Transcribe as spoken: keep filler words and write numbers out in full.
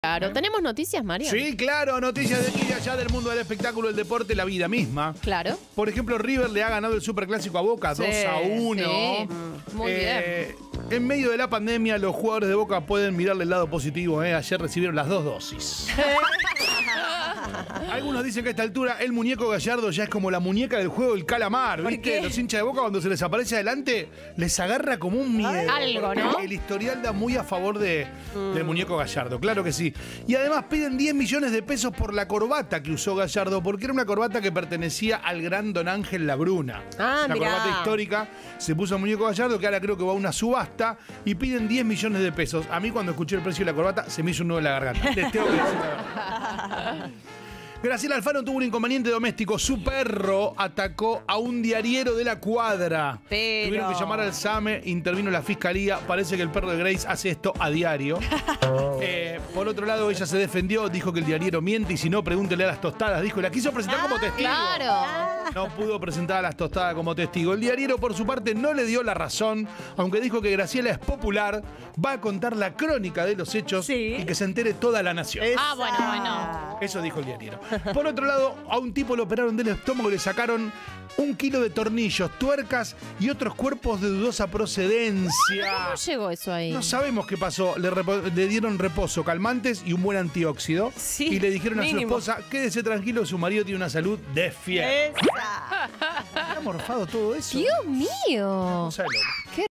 Claro, ¿tenemos noticias, Mario? Sí, claro, noticias de aquí y allá del mundo del espectáculo, el deporte, la vida misma. Claro. Por ejemplo, River le ha ganado el Superclásico a Boca, Sí, dos a uno. sí. Muy eh, bien. En medio de la pandemia, los jugadores de Boca pueden mirarle el lado positivo. ¿eh? Ayer recibieron las dos dosis. Algunos dicen que a esta altura el muñeco Gallardo ya es como la muñeca del juego del calamar. ¿Viste? Los hinchas de Boca, cuando se les aparece adelante, les agarra como un miedo. Algo, ¿no? El historial da muy a favor de, mm. del muñeco Gallardo, claro que sí. Y además piden diez millones de pesos por la corbata que usó Gallardo, porque era una corbata que pertenecía al gran Don Ángel Labruna. Ah, una mirá. corbata histórica. Se puso el muñeco Gallardo, que ahora creo que va a una subasta, y piden diez millones de pesos. A mí, cuando escuché el precio de la corbata, se me hizo un nudo en la garganta. Les tengo que decir la verdad. Graciela Alfano tuvo un inconveniente doméstico. Su perro atacó a un diariero de la cuadra. Pero... Tuvieron que llamar al SAME, intervino la fiscalía. Parece que el perro de Grace hace esto a diario. eh, por otro lado, ella se defendió, dijo que el diariero miente y si no, pregúntele a las tostadas. Dijo, la quiso presentar ah, como testigo. Claro. No pudo presentar a las tostadas como testigo. El diariero, por su parte, no le dio la razón, aunque dijo que Graciela es popular, va a contar la crónica de los hechos sí. y que se entere toda la nación. Esa. Ah, bueno, bueno. Eso dijo el diariero. Por otro lado, a un tipo lo operaron del estómago y le sacaron un kilo de tornillos, tuercas y otros cuerpos de dudosa procedencia. ¿Cómo llegó eso ahí? No sabemos qué pasó. Le, le dieron reposo, calmantes y un buen antióxido. Sí, y le dijeron mínimo. a su esposa, quédese tranquilo, su marido tiene una salud de fiel. Esa. ¿Ha morfado todo eso? Dios mío. No sabe lo- Qué